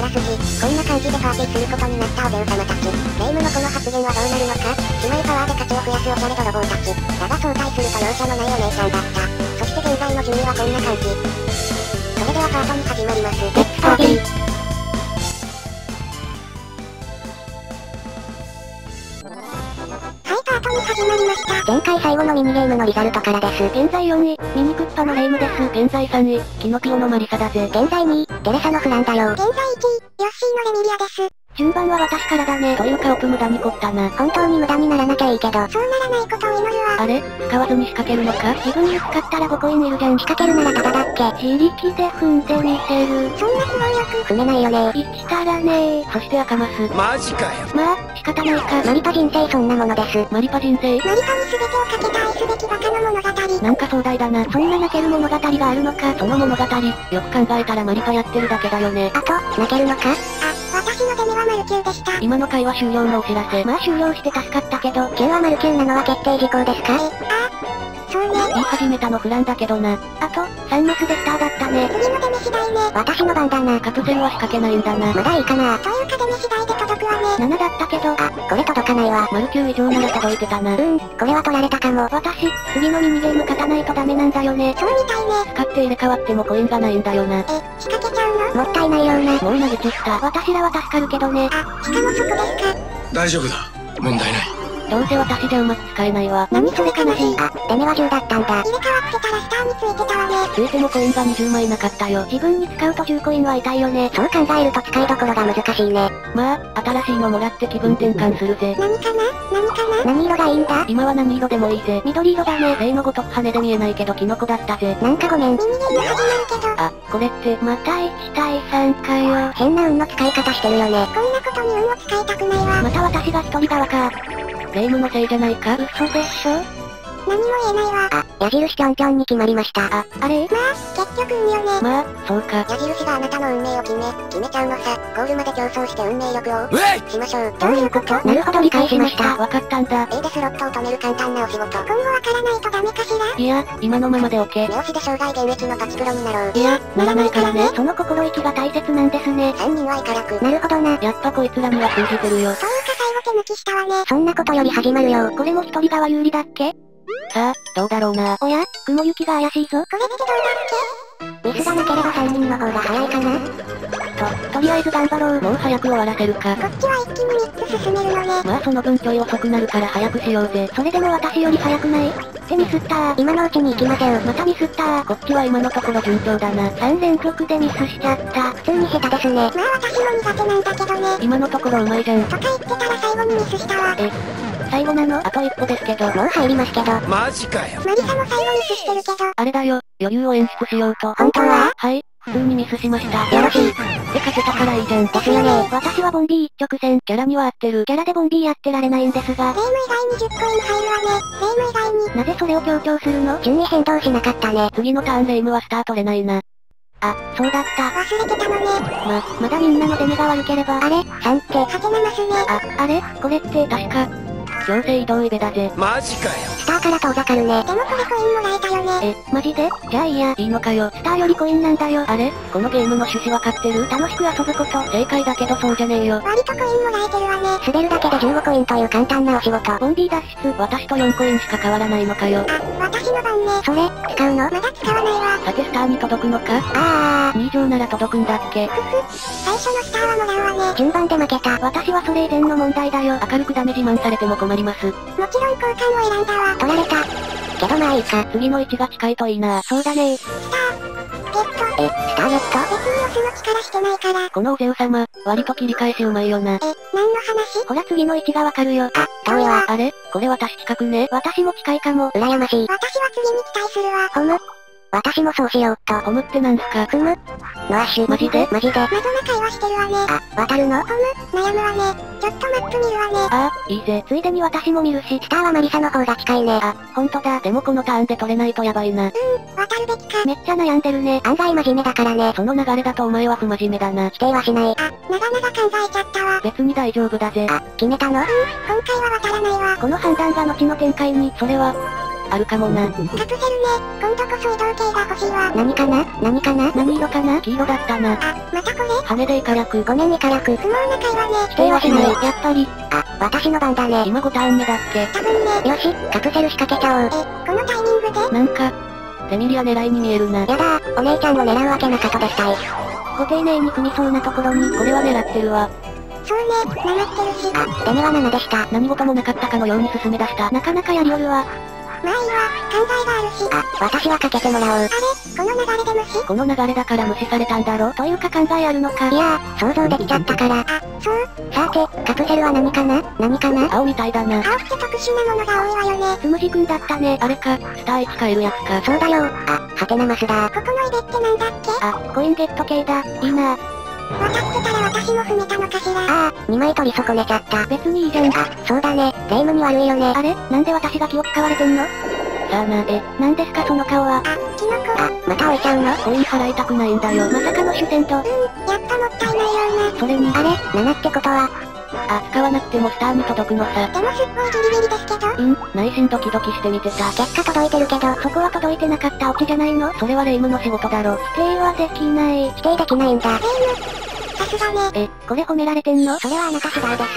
らすし、こんな感じでパーティーすることになったお嬢様たち。霊夢のこの発言はどうなるのか。姉妹パワーで価値を増やすおしゃれ泥棒たち。だが相対すると容赦のないお姉ちゃんだった。そして現在の順位はこんな感じ。それではパートに始まります。レッツパーティー。始まりました。前回最後のミニゲームのリザルトからです。 現在4位、ミニクッパのレイムです。現在3位、キノピオのマリサだぜ。 現在2位、テレサのフランだよ。現在1位、ヨッシーのレミリアです。 順番は私からだね。というかオプ無駄に凝ったな。 本当に無駄にならなきゃいいけど。そうならないことを祈るわ。 あれ使わずに仕掛けるのか。自分に使ったら5コインいるじゃん。 仕掛けるならタダだっけ。 自力で踏んでみせる。 そんなすごい力。踏めないよね。 生きたらねー。そして赤マス。 マジかよ。 まあ、仕方ないか。 マリパ人生そんなものです。 マリパ人生。 マリパに全てをかけた愛すべきバカの物語。 なんか壮大だな。そんな泣ける物語があるのか。その物語、よく考えたらマリパやってるだけだよね。 あと、泣けるのか。私の出目はマルキューでした。 今の会話終了のお知らせ。まあ終了して助かったけど、 9はマルキューなのは決定事項ですか。そうね。 言い始めたのフランだけどな。あと、3マスでスターだったね。 次の出目次第ね。私の番だな。 カプセルは仕掛けないんだな。 まだいいかな。というか出目次第で届くわね。 7だったけど、 これ届かないわ。 マルキュー以上なら届いてたな。 これは取られたかも。 私、次のミニゲーム勝たないとダメなんだよね。 そうみたいね。 使って入れ替わってもコインがないんだよな。 仕掛けちゃうの。もったいないような。 もう投げちった。私らは助かるけどね。 しかもそこですか。 大丈夫だ。問題ない。 どうせ私じゃうまく使えないわ。 何それ悲しい。出目は10だったんだ。入れ替わってたらスターについてたわね。 ついてもコインが20枚なかったよ。自分に使うと10コインは痛いよね。 そう考えると使いどころが難しいね。 まあ、新しいのもらって気分転換するぜ。 何かな何色がいいんだ。 今は何色でもいいぜ。緑色だね。例のごとく羽で見えないけどキノコだったぜ。 なんかごめん。ミニゲーム始まるけど。 あ、これって、また1対3かよ。 変な運の使い方してるよね。こんなことに運を使いたくないわ。 また私が一人側か。霊夢のせいじゃないか。嘘でしょ。 何も言えないわ。矢印ぴょんぴょんに決まりました。 あれまあ、結局運よね。 まあ、そうか。 矢印があなたの運命を決めちゃうのさ。ゴールまで競争して運命力をしましょう。 どういうこと。 なるほど理解しました。 わかったんだ。 A でスロットを止める簡単なお仕事。今後わからないとダメかしら。 いや、今のままで OK。 目押しで生涯現役のパチプロになろう。 いや、ならないからね。その心意気が大切なんですね。 3人はイカ楽。なるほどな。 やっぱこいつらには通じてるよ。 そうか最後手抜きしたわね。そんなことより始まるよ。 これも一人側有利だっけ。さあ、どうだろうな。おや、雲行きが怪しいぞ。 これってどうだっけ。ミスがなければ3人の方が早いかな。 とりあえず頑張ろう。もう早く終わらせるか。 こっちは一気に3つ進めるのね。 まあその分ちょい遅くなるから早くしようぜ。それでも私より早くない？ってミスったー。 今のうちに行きません。 またミスったー。こっちは今のところ順調だな。3連続でミスしちゃった。 普通に下手ですね。まあ私も苦手なんだけどね。 今のところうまいじゃん。 とか言ってたら最後にミスしたわ。 最後なの？あと一歩ですけど。 もう入りますけど。 マジかよ。 マリサも最後ミスしてるけど。 あれだよ、余裕を演出しようと。 本当は？ はい、普通にミスしました。 よろしい。 で勝てたからいいじゃん。 ですよね。 私はボンビー一直線。キャラには合ってる。キャラでボンビーやってられないんですが。 霊夢以外に10コイン入るわね。霊夢以外に。 なぜそれを強調するの？ 順位変動しなかったね。 次のターン霊夢はスター取れないな。あ、そうだった。 忘れてたのね。 まだみんなの出目が悪ければ。 あれ ?3 って。はてなますね。 あれこれって確か。強制移動イベだぜ。 マジかよ。 スターから遠ざかるね。でもこれコインもらえたよね。 マジで？じゃあいいのかよ。スターよりコインなんだよ。あれこのゲームの趣旨わかってる？楽しく遊ぶこと。正解だけどそうじゃねえよ。 割とコインもらえてるわね。滑るだけで15コインという簡単なお仕事。 ボンビー脱出。私と4コインしか変わらないのかよ。 私の番ね。それ、使うの？まだ使わないわ。 さてスターに届くのか？2以上なら届くんだっけ。 最初のスターはもらうわね。順番で負けた。 私はそれ以前の問題だよ。明るくダメ自慢されても困ります。 もちろん交換を選んだわ。取られた。けどまあいいか。 次の位置が近いといいな。そうだね。 スター。ゲット。スターゲット。別に押すの力してないから。 このおゼウ様、割と切り返しうまいよな。 何の話？ ほら次の位置がわかるよ。 遠いわ。 あれこれ私近くね。私も近いかも。 羨ましい。私は次に期待するわ。ホム。私もそうしようっと。 ホムってなんすか？ ふむ。ノアッシュ。 マジで？ 謎な会話してるわね。渡るの？ホム、悩むわね。ちょっとマップ見るわね。 いいぜ。ついでに私も見るし。 スターはマリサの方が近いね。 ほんとだ。でもこのターンで取れないとやばいな。 渡るべきか。 めっちゃ悩んでるね。 案外真面目だからね。 その流れだとお前は不真面目だな。 否定はしない。長々考えちゃったわ。 別に大丈夫だぜ。 決めたの？今回は渡らないわ。 この判断が後の展開に、それは、 あるかもな。 カプセルね。今度こそ移動系が欲しいわ。 何かな何色かな黄色だったな。 あ、またこれ羽でイカ略。 ごめんイカ略。不毛な会話ね。 否定はしない。やっぱり。 あ、私の番だね。 今5ターン目だっけ。 多分ね。よし、カプセル仕掛けちゃおう。このタイミングでなんか、レミリア狙いに見えるな。 やだー、お姉ちゃんを狙うわけなかとでしたい。 ご丁寧に踏みそうなところに、これは狙ってるわ。 そうね、7ってるし。あ、レミは7でした。 何事もなかったかのように進め出した。なかなかやりよるわ。 まあいいわ、考えがあるし。あ、私はかけてもらおう。あれこの流れで無視この流れだから無視されたんだろというか考えあるのか。 いやー、想像できちゃったから。あ、そうさて、カプセルは何かな青みたいだな。 青って特殊なものが多いわよね。 つむじくんだったね。あれか、スター1変えるやつか。 そうだよ。あ、ハテナマスだ。ここのイベってなんだっけあ、コインゲット系だ。いいな。 渡ってたら私も踏めたのかしら。ああ、2枚取り損ねちゃった。 別にいいじゃん。 あ、そうだね。霊夢に悪いよね。 あれなんで私が気を使われてんのさあな、なんですかその顔は。 あ、キノコ。あ、また置いちゃうのコイン払いたくないんだよ。まさかの主戦と。 やっぱもったいないような。 それに。 あれ ?7 ってことは。 あ、使わなくてもスターに届くのさ。 でもすっごいギリギリですけど。 内心ドキドキしてみてた。 結果届いてるけど、 そこは届いてなかったオチじゃないのそれは霊夢の仕事だろ。否定はできない。 否定できないんだ。霊夢。さすがね。 これ褒められてんのそれはあなた次第です。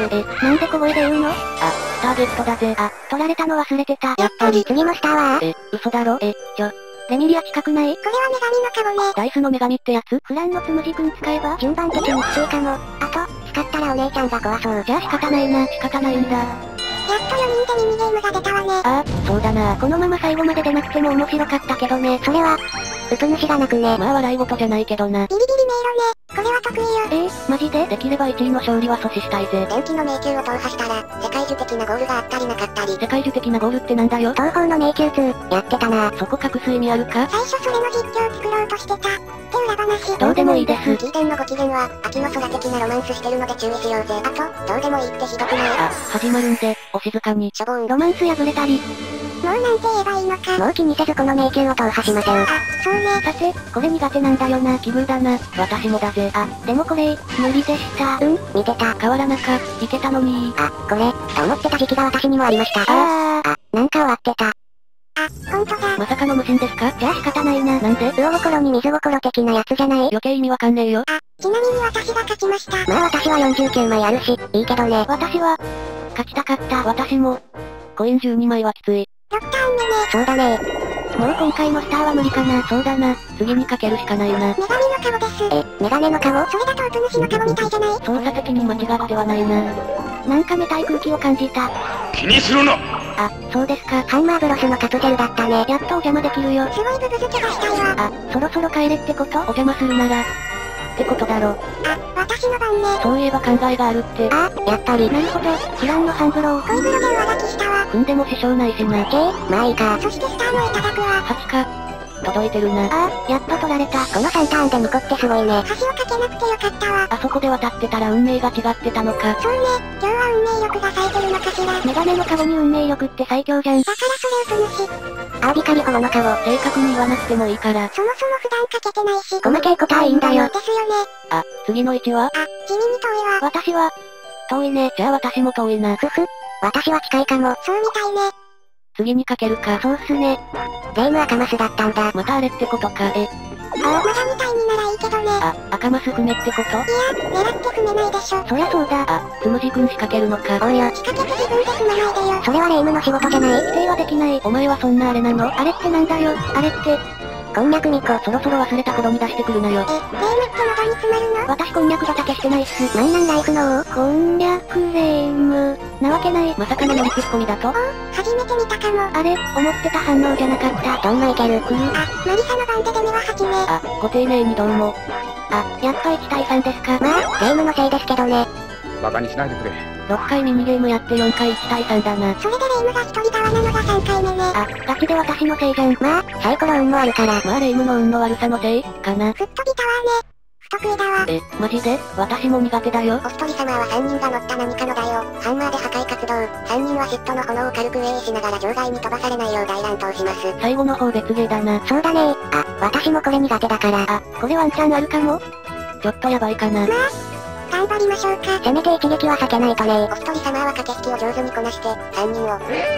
なんで小声で言うのあ、スターゲットだぜ。あ、取られたの忘れてた。 やっぱり次のスターは嘘だろレミリア近くないこれは女神のカゴね。 ダイスの女神ってやつフランのつむじくん使えば順番的にきついかも。あと、使ったらお姉ちゃんが怖そう。 じゃあ仕方ないな。仕方ないんだ。 やっと4人でミニゲームが出たわね。 ああ、そうだな。このまま最後まで出なくても面白かったけどね。 それは、うぷ主がなくね。 まあ笑い事じゃないけどな。 ビリビリ迷路ね。これは得意よ。 マジでできれば1位の勝利は阻止したいぜ。 電気の迷宮を踏破したら、世界樹的なゴールがあったりなかったり。 世界樹的なゴールってなんだよ東方の迷宮2、やってたな。 そこ隠す意味あるか最初それの実況作ろうとしてた。って裏話。 どうでもいいです。 キーテンのご機嫌は、秋の空的なロマンスしてるので注意しようぜ。あと、どうでもいいってひどくない？ あ、始まるんで、お静かに。 しょぼん。 ロマンス破れたり。 もうなんて言えばいいのか。もう気にせずこの迷宮を踏破しましょう。あ、そうね。 さて、これ苦手なんだよな。奇遇だな。私もだぜ。あ、でもこれ、無理でした。 見てた。 変わらなか、いけたのに。 あ、これ、と思ってた時期が私にもありました。あ、なんか終わってた。あ、ほんとだ。 まさかの無心ですかじゃあ仕方ないな。なんで魚心に水心的なやつじゃない余計意味わかんねえよ。 あ、ちなみに私が勝ちました。まあ私は49枚あるし、いいけどね。 私は、勝ちたかった。私も、コイン12枚はきつい。 6ターン目ね。そうだね。 もう今回のスターは無理かな。そうだな。次にかけるしかないな。 女神のカゴです。メガネのカゴそれだとウプ主のカゴみたいじゃない操作的に間違ってはないな。なんかめたい空気を感じた。 気にするな。 あ、そうですか。 ハンマーブロスのカプセルだったね。 やっとお邪魔できるよ。 すごいブブ漬けがしたいわ。 あ、そろそろ帰れってことお邪魔するなら。ってことだろ。 あ、私の番ね。 そういえば考えがあるって。 あ、やっぱり。 なるほど。キランの半グロを。 恋風呂で上書きしたわ。 踏んでも支障ないしな。 まあいいか。そしてスターのいただくわ。 8か。届いてるな。あ、やっぱ取られた。 この3ターンで2個ってすごいね。橋を架けなくてよかったわ。 あそこで渡ってたら運命が違ってたのか。 そうね。今日は運命力が冴えてるのかしら。 メガネのカゴに運命力って最強じゃん。 だからそれウプ主。アービカリホモのカゴ。 正確に言わなくてもいいから。 そもそも普段かけてないし。 細けいことはいいんだよ。 ですよね。 あ、次の位置はあ、地味に遠いわ。 私は、遠いね。じゃあ私も遠いな。 私は近いかも。そうみたいね。 次にかけるか。 そうっすね。霊夢赤マスだったんだ。 またあれってことか。 まだみたいにならいいけどね。 あ、赤マス踏めってこといや、狙って踏めないでしょ。 そりゃそうだ。あ、つむじくん仕掛けるのか。 おや、仕掛けて自分で踏まないでよ。それは霊夢の仕事じゃない。 否定はできない。お前はそんなあれなのあれってなんだよ。あれって。 こんにゃく2個。 そろそろ忘れた頃に出してくるなよ。 霊夢って喉に詰まるの私こんにゃく畑してないっす。 なんなんライフの王こんにゃく霊夢。なわけない。まさかの乗りツッコミだと初めて見たかも。 あれ、思ってた反応じゃなかった。 どんまいける。 来る。 あ、マリサの番手で目は8ね。 あ、ご丁寧にどうも。あ、やっぱ1対3ですか。 まあ、霊夢のせいですけどね。 バカにしないでくれ。 6回ミニゲームやって4回1対3だな。 それで霊夢が一人側なのが3回目ね。 あ、ガチで私のせいじゃん。 まあ、サイコロ運もあるから。 まあ霊夢の運の悪さのせいかな。 吹っ飛びタワーね。不得意だわ。 マジで私も苦手だよ。 お一人様は3人が乗った何かの台を、ハンマーで破壊活動。3人は嫉妬の炎を軽く上へしながら場外に飛ばされないよう大乱闘します。 最後の方別ゲーだな。 そうだね。あ、私もこれ苦手だから。 あ、これワンチャンあるかも。ちょっとやばいかな。 まあ、頑張りましょうか。せめて一撃は避けないとね。お一人様は駆け引きを上手にこなして、3人を、仕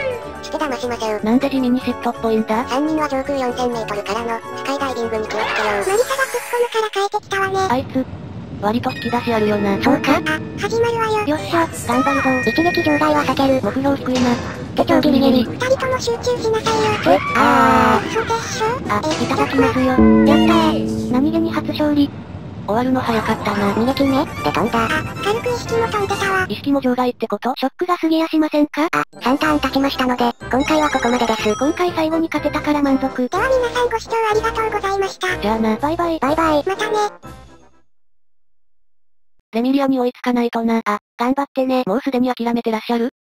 して騙しません。 なんで地味に嫉妬っぽいんだ？ 3人は上空4000メートルからのスカイダイビングに気をつけよう。マリサが突っ込むから帰ってきたわね。 あいつ、割と引き出しあるよな。 そうか？始まるわよ。 よっしゃ、頑張るぞ。 一撃場外は避ける。 目標低いな。 手帳ギリギリ。二人とも集中しなさいよ。そうでしょ？ いただきますよ。やったー。何気に初勝利。終わるの早かったな。 2撃目で飛んだ。軽く意識も飛んでたわ。 意識も場外ってこと？ショックが過ぎやしませんか ？3ターン経ちましたので、今回はここまでです。 今回最後に勝てたから満足。 では皆さんご視聴ありがとうございました。 じゃあな。バイバイ。 バイバイ。またね。 レミリアに追いつかないとな。頑張ってね。もうすでに諦めてらっしゃる？